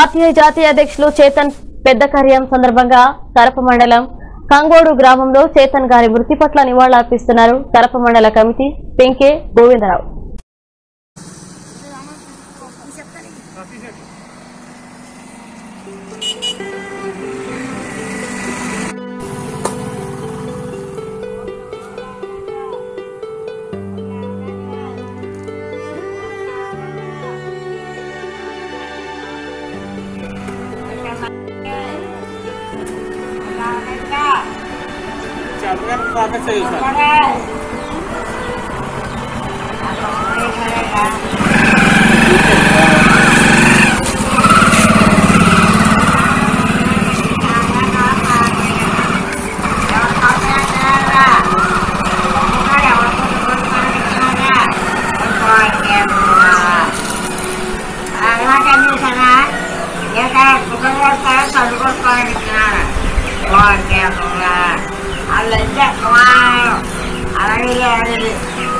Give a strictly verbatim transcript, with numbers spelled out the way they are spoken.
RTI జాతీయ అధ్యక్షులు చేతన్ పెద్ద కార్యం సందర్భంగా కరప మండలం కంగోడు గ్రామంలో చేతన్ గారి మృతి పట్ల నివాళులర్పిస్తున్నారు కరప మండల committee Penke Govindarao. Wah, dia pula, alat jak kemana? Alat dia, alat dia.